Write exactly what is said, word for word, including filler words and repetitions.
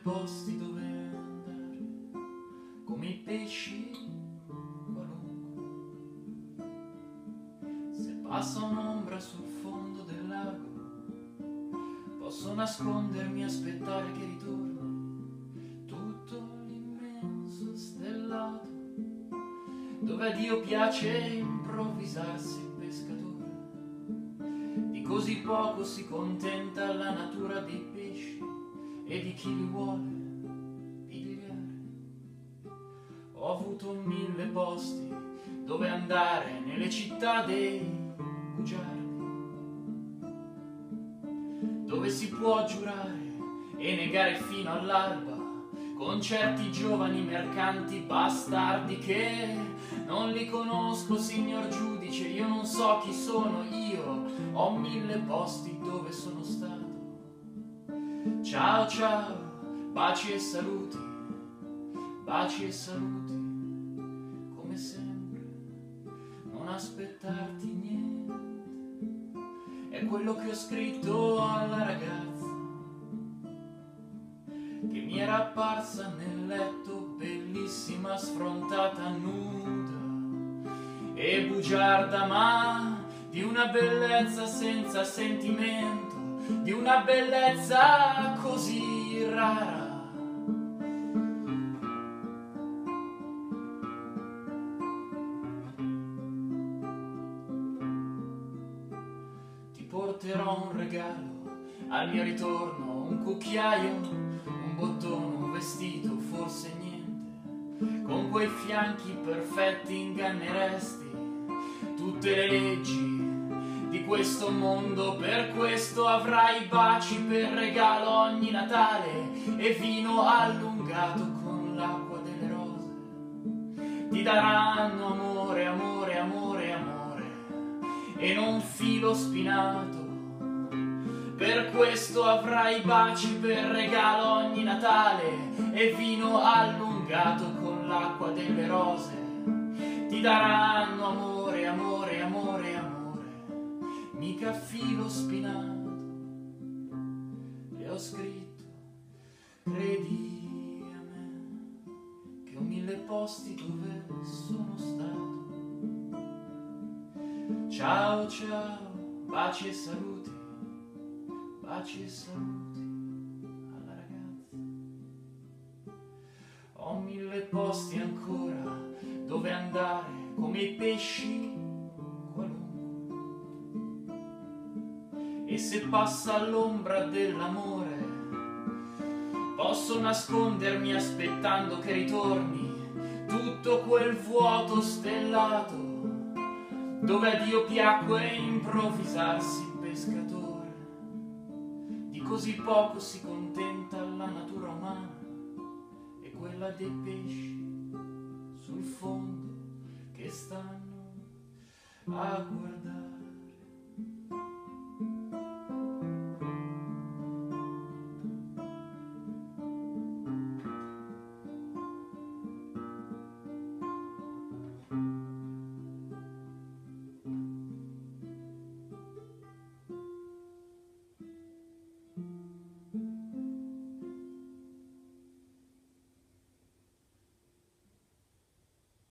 posti dove andare, come i pesci qualunque. Se passa un'ombra sul fondo del lago, posso nascondermi e aspettare che ritorni tutto l'immenso stellato, dove a Dio piace improvvisarsi il pescatore. Di così poco si contenta la natura dei pesci e di chi li vuole pigliare. Ho avuto mille posti dove andare nelle città dei bugiardi, dove si può giurare e negare fino all'alba con certi giovani mercanti bastardi che non li conosco, signor giudice, io non so chi sono, io ho mille posti dove sono stato. Ciao ciao, baci e saluti, baci e saluti, come sempre, non aspettarti niente, è quello che ho scritto alla ragazza che mi era apparsa nel letto, bellissima, sfrontata, nuda e bugiarda, ma di una bellezza senza sentimento, di una bellezza così rara. Ti porterò un regalo al mio ritorno, un cucchiaio, un bottone, un vestito, forse niente. Con quei fianchi perfetti inganneresti tutte le leggi di questo mondo. Per questo avrai baci per regalo ogni Natale e vino allungato con l'acqua delle rose. Ti daranno amore, amore, amore, amore e non filo spinato. Per questo avrai baci per regalo ogni Natale e vino allungato con l'acqua delle rose. Ti daranno amore, amore, amore, amore, mica filo spinato. Le ho scritto, credi a me, che ho mille posti dove sono stato. Ciao ciao, baci e saluti, baci e saluti alla ragazza. Ho mille posti ancora dove andare, come i pesci qualunque. E se passa l'ombra dell'amore, posso nascondermi aspettando che ritorni tutto quel vuoto stellato, dove a Dio piacque improvvisarsi il pescatore. Di così poco si contenta la natura umana e quella dei pesci sul fondo che stanno a guardare.